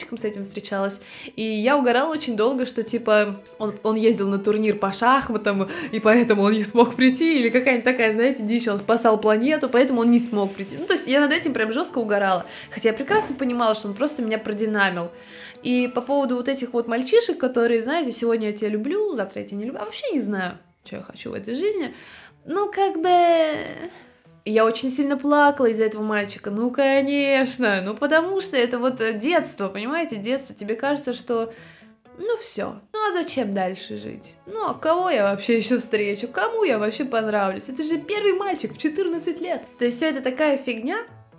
мальчиком с этим встречалась, и я угорала очень долго, что, типа, он, он ездил на турнир по шахматам, и поэтому он не смог прийти, или какая-нибудь такая, знаете, дичь, он спасал планету, поэтому он не смог прийти. Ну, то есть я над этим прям жестко угорала, хотя я прекрасно понимала, что он просто меня продинамил. И по поводу вот этих вот мальчишек, которые, знаете, сегодня я тебя люблю, завтра я тебя не люблю, а вообще не знаю, что я хочу в этой жизни, ну, как бы... Я очень сильно плакала из-за этого мальчика, ну, конечно, ну, потому что это вот детство, понимаете, детство, тебе кажется, что, ну, все, ну, а зачем дальше жить? Ну, а кого я вообще еще встречу, кому я вообще понравлюсь? Это же первый мальчик в четырнадцать лет. То есть все это такая фигня.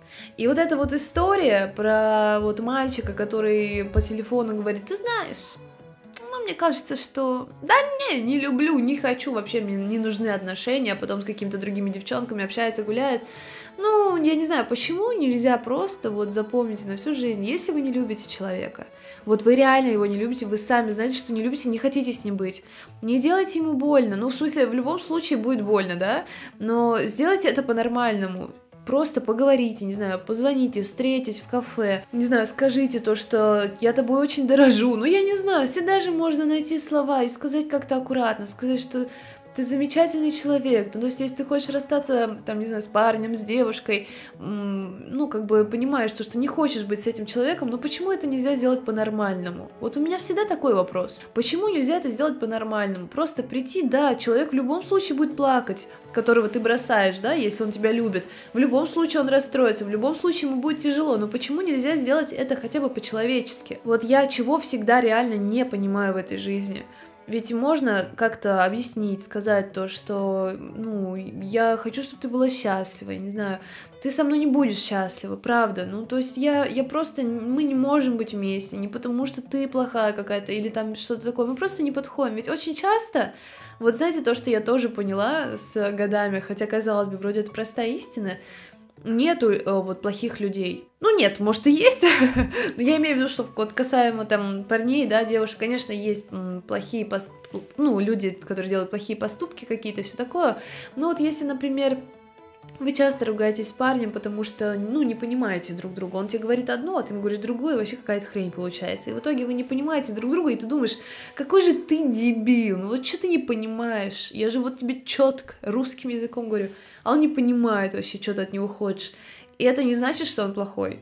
И вот эта вот история про вот мальчика, который по телефону говорит, ты знаешь... Ну, мне кажется, что да не, не люблю, не хочу, вообще мне не нужны отношения, а потом с какими-то другими девчонками общается, гуляет. Ну, я не знаю, почему нельзя просто вот запомнить на всю жизнь, если вы не любите человека, вот вы реально его не любите, вы сами знаете, что не любите, не хотите с ним быть, не делайте ему больно, ну, в смысле, в любом случае будет больно, да, но сделайте это по-нормальному. Просто поговорите, не знаю, позвоните, встретитесь в кафе, не знаю, скажите то, что я тобой очень дорожу, ну я не знаю, всегда же можно найти слова и сказать как-то аккуратно, сказать, что ты замечательный человек, ну, то есть, если ты хочешь расстаться, там, не знаю, с парнем, с девушкой, ну, как бы понимаешь, то, что не хочешь быть с этим человеком, но почему это нельзя сделать по-нормальному? Вот у меня всегда такой вопрос. Почему нельзя это сделать по-нормальному? Просто прийти, да, человек в любом случае будет плакать, которого ты бросаешь, да, если он тебя любит. В любом случае он расстроится, в любом случае ему будет тяжело, но почему нельзя сделать это хотя бы по-человечески? Вот я чего всегда реально не понимаю в этой жизни. Ведь можно как-то объяснить, сказать то, что, ну, я хочу, чтобы ты была счастлива, я не знаю, ты со мной не будешь счастлива, правда, ну, то есть я, я просто, мы не можем быть вместе, не потому что ты плохая какая-то или там что-то такое, мы просто не подходим, ведь очень часто, вот знаете, то, что я тоже поняла с годами, хотя, казалось бы, вроде это простая истина, нету э, вот плохих людей. Ну нет, может и есть, но я имею в виду, что вот касаемо там парней, да, девушек, конечно, есть м, плохие, пост... ну, люди, которые делают плохие поступки какие-то, все такое, но вот если, например, вы часто ругаетесь с парнем, потому что, ну, не понимаете друг друга. Он тебе говорит одно, а ты ему говоришь другое, и вообще какая-то хрень получается. И в итоге вы не понимаете друг друга, и ты думаешь, какой же ты дебил, ну вот что ты не понимаешь? Я же вот тебе четко русским языком говорю, а он не понимает вообще, что ты от него хочешь. И это не значит, что он плохой.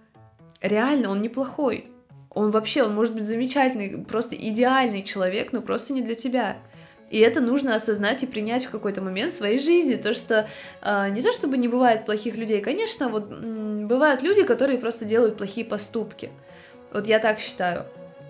Реально, он неплохой. Он вообще, он может быть замечательный, просто идеальный человек, но просто не для тебя. И это нужно осознать и принять в какой-то момент своей жизни, то что э, не то чтобы не бывает плохих людей, конечно, вот м, бывают люди, которые просто делают плохие поступки, вот я так считаю,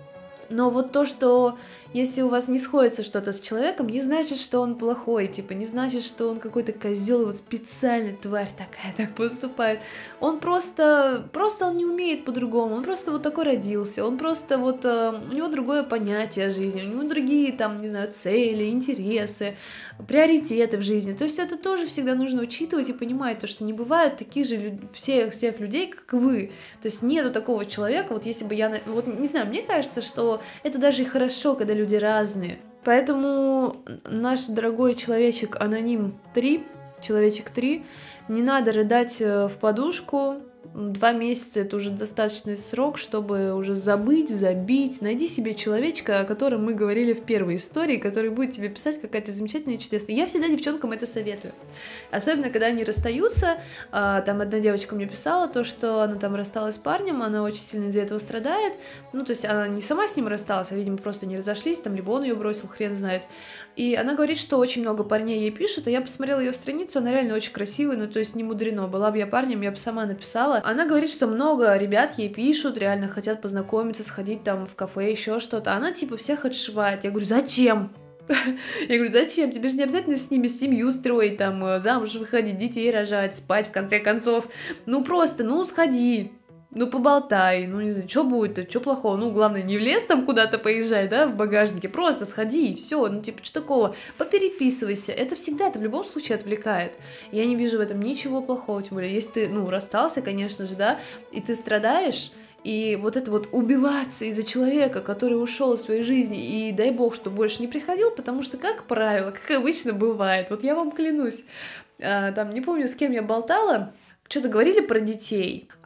но вот то, что если у вас не сходится что-то с человеком, не значит, что он плохой, типа, не значит, что он какой-то козел, вот специально тварь такая так поступает. Он просто, просто он не умеет по-другому, он просто вот такой родился, он просто вот, э, у него другое понятие о жизни, у него другие там, не знаю, цели, интересы, приоритеты в жизни. То есть это тоже всегда нужно учитывать и понимать, то, что не бывает таких же люд... всех, всех людей, как вы. То есть нету такого человека, вот если бы я, вот не знаю, мне кажется, что это даже и хорошо, когда люди разные. Поэтому наш дорогой человечек Аноним три, человечек три, не надо рыдать в подушку. Два месяца — это уже достаточный срок, чтобы уже забыть, забить. Найди себе человечка, о котором мы говорили в первой истории, который будет тебе писать какая-то замечательная и чудесная. Я всегда девчонкам это советую. Особенно, когда они расстаются. Там одна девочка мне писала то, что она там рассталась с парнем, она очень сильно из-за этого страдает. Ну, то есть она не сама с ним рассталась, а, видимо, просто не разошлись, там, либо он ее бросил, хрен знает. И она говорит, что очень много парней ей пишут, а я посмотрела ее страницу, она реально очень красивая, ну, то есть не мудрено. Была бы я парнем, я бы сама написала. Она говорит, что много ребят ей пишут, реально хотят познакомиться, сходить там в кафе, еще что-то. Она типа всех отшивает. Я говорю, зачем? Я говорю, зачем? Тебе же не обязательно с ними семью строить, там, замуж выходить, детей рожать, спать, в конце концов. Ну, просто, ну, сходи. Ну, поболтай, ну, не знаю, что будет-то, что плохого, ну, главное, не в лес там куда-то поезжай, да, в багажнике, просто сходи, и все, ну, типа, что такого, попереписывайся, это всегда, это в любом случае отвлекает, я не вижу в этом ничего плохого, тем более, если ты, ну, расстался, конечно же, да, и ты страдаешь, и вот это вот убиваться из-за человека, который ушел из твоей жизни, и дай бог, что больше не приходил, потому что, как правило, как обычно бывает, вот я вам клянусь, а, там, не помню, с кем я болтала, что-то говорили про детей.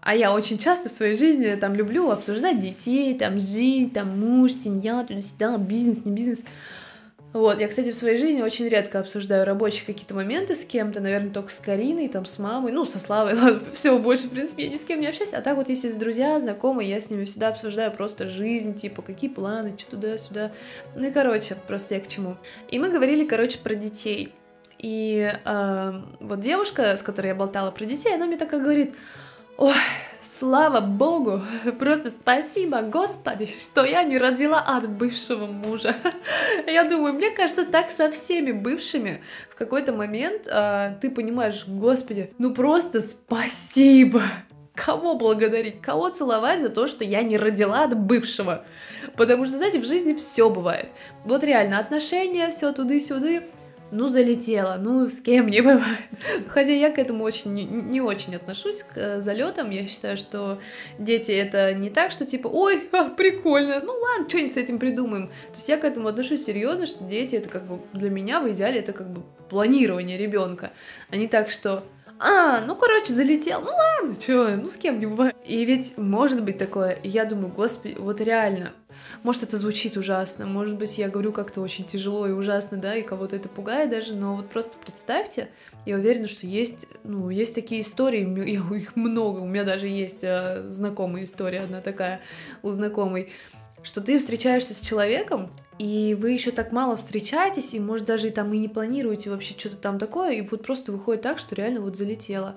А я очень часто в своей жизни там люблю обсуждать детей, там жизнь, там муж, семья, туда-сюда, бизнес, не бизнес. Вот, я, кстати, в своей жизни очень редко обсуждаю рабочие какие-то моменты с кем-то, наверное, только с Кариной, там, с мамой, ну, со Славой, ладно, все, больше, в принципе, я ни с кем не общаюсь, а так вот, если с друзья, знакомые, я с ними всегда обсуждаю просто жизнь, типа, какие планы, что туда-сюда, ну и, короче, просто я к чему. И мы говорили, короче, про детей, и э, вот девушка, с которой я болтала про детей, она мне такая говорит: ой, слава богу, просто спасибо, Господи, что я не родила от бывшего мужа. Я думаю, мне кажется, так со всеми бывшими в какой-то момент а, ты понимаешь: Господи, ну просто спасибо. Кого благодарить, кого целовать за то, что я не родила от бывшего? Потому что, знаете, в жизни все бывает. Вот реально, отношения, все туды-сюды. Ну, залетела, ну, с кем не бывает. Хотя я к этому очень не, не очень отношусь, к залетам. Я считаю, что дети это не так, что типа, ой, а, прикольно, ну ладно, что-нибудь с этим придумаем. То есть я к этому отношусь серьезно, что дети это как бы для меня в идеале это как бы планирование ребенка, а не так, что а, ну, короче, залетел, ну ладно, чё, ну с кем не бывает. И ведь может быть такое, и я думаю, господи, вот реально, может, это звучит ужасно, может быть, я говорю как-то очень тяжело и ужасно, да, и кого-то это пугает даже, но вот просто представьте, я уверена, что есть, ну, есть такие истории, их много, у меня даже есть э, знакомая история, одна такая у знакомой, что ты встречаешься с человеком, и вы еще так мало встречаетесь, и, может, даже и там и не планируете вообще что-то там такое, и вот просто выходит так, что реально вот залетело.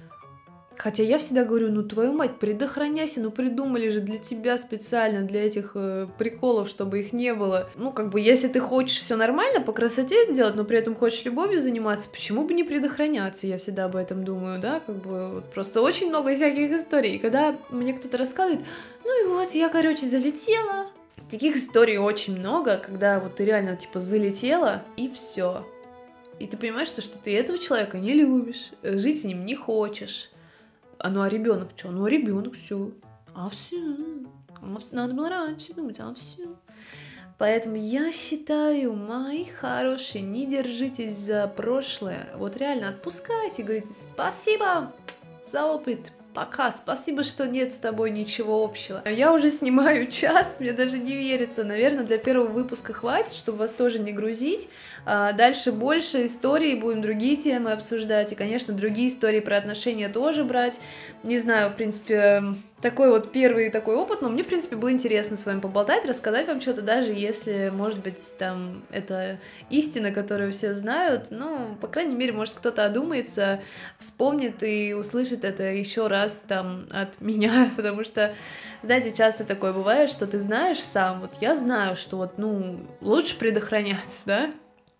Хотя я всегда говорю, ну, твою мать, предохраняйся, ну, придумали же для тебя специально, для этих э, приколов, чтобы их не было. Ну, как бы, если ты хочешь все нормально, по красоте сделать, но при этом хочешь любовью заниматься, почему бы не предохраняться, я всегда об этом думаю, да, как бы, вот, просто очень много всяких историй, и когда мне кто-то рассказывает, ну, и вот, я, короче, залетела. Таких историй очень много, когда вот ты реально, типа, залетела, и все. И ты понимаешь, что, что ты этого человека не любишь, жить с ним не хочешь. А ну а ребенок что? Ну а ребенок все. А все. Надо было раньше думать, а все. Поэтому я считаю, мои хорошие, не держитесь за прошлое. Вот реально отпускайте, говорите спасибо за опыт. Пока, спасибо, что нет с тобой ничего общего. Я уже снимаю час, мне даже не верится. Наверное, для первого выпуска хватит, чтобы вас тоже не грузить. А дальше больше историй, будем другие темы обсуждать. И, конечно, другие истории про отношения тоже брать. Не знаю, в принципе, такой вот первый такой опыт, но мне, в принципе, было интересно с вами поболтать, рассказать вам что-то, даже если, может быть, там, это истина, которую все знают, ну, по крайней мере, может, кто-то одумается, вспомнит и услышит это еще раз, там, от меня, потому что, знаете, часто такое бывает, что ты знаешь сам, вот я знаю, что вот, ну, лучше предохраняться, да,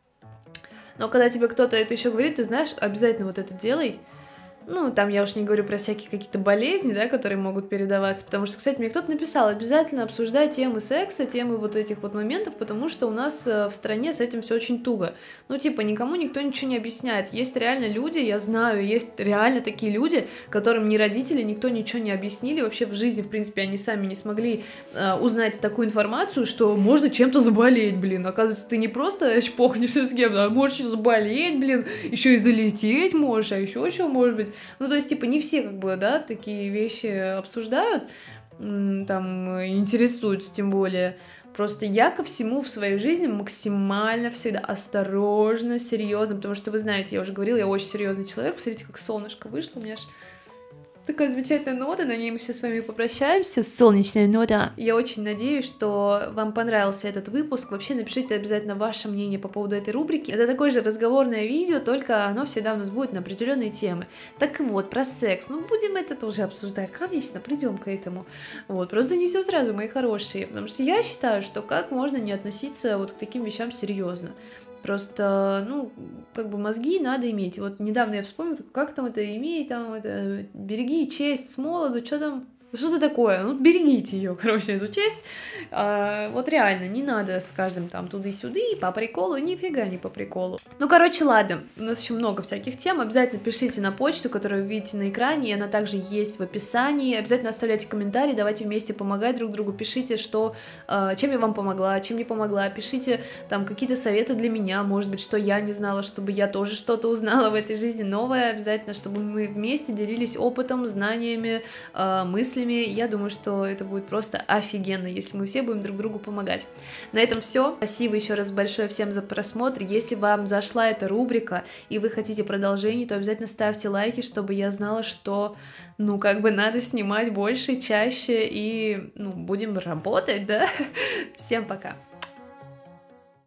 но когда тебе кто-то это еще говорит, ты знаешь, обязательно вот это делай. Ну, там я уж не говорю про всякие какие-то болезни, да, которые могут передаваться, потому что, кстати, мне кто-то написал, обязательно обсуждай темы секса, темы вот этих вот моментов, потому что у нас в стране с этим все очень туго. Ну, типа, никому никто ничего не объясняет. Есть реально люди, я знаю, есть реально такие люди, которым ни родители, никто ничего не объяснили, вообще в жизни, в принципе, они сами не смогли э, узнать такую информацию, что можно чем-то заболеть, блин. Оказывается, ты не просто чпохнешься с кем-то, а можешь заболеть, блин, еще и залететь можешь, а еще что может быть. Ну, то есть, типа, не все, как бы, да, такие вещи обсуждают, там, интересуются, тем более. Просто я ко всему в своей жизни максимально всегда осторожно, серьезно, потому что, вы знаете, я уже говорила, я очень серьезный человек, посмотрите, как солнышко вышло, у меня аж такая замечательная нота, на ней мы сейчас с вами попрощаемся. Солнечная нота. Я очень надеюсь, что вам понравился этот выпуск. Вообще напишите обязательно ваше мнение по поводу этой рубрики. Это такое же разговорное видео, только оно всегда у нас будет на определенные темы. Так вот, про секс. Ну, будем это тоже обсуждать. Конечно, придем к этому. Вот, просто не все сразу, мои хорошие. Потому что я считаю, что как можно не относиться вот к таким вещам серьезно. Просто, ну, как бы мозги надо иметь. Вот недавно я вспомнила, как там это имей, там это береги честь с молоду, что там, Что-то такое, ну, берегите ее, короче, эту часть. А, вот реально, не надо с каждым там туды-сюды, по приколу, нифига не по приколу. Ну, короче, ладно, у нас еще много всяких тем, обязательно пишите на почту, которую вы видите на экране, и она также есть в описании, обязательно оставляйте комментарии, давайте вместе помогать друг другу, пишите, что, чем я вам помогла, чем не помогла, пишите там какие-то советы для меня, может быть, что я не знала, чтобы я тоже что-то узнала в этой жизни новое, обязательно, чтобы мы вместе делились опытом, знаниями, мыслями. Я думаю, что это будет просто офигенно, если мы все будем друг другу помогать. На этом все. Спасибо еще раз большое всем за просмотр. Если вам зашла эта рубрика и вы хотите продолжение, то обязательно ставьте лайки, чтобы я знала, что, ну, как бы надо снимать больше, чаще и, ну, будем работать, да? Всем пока!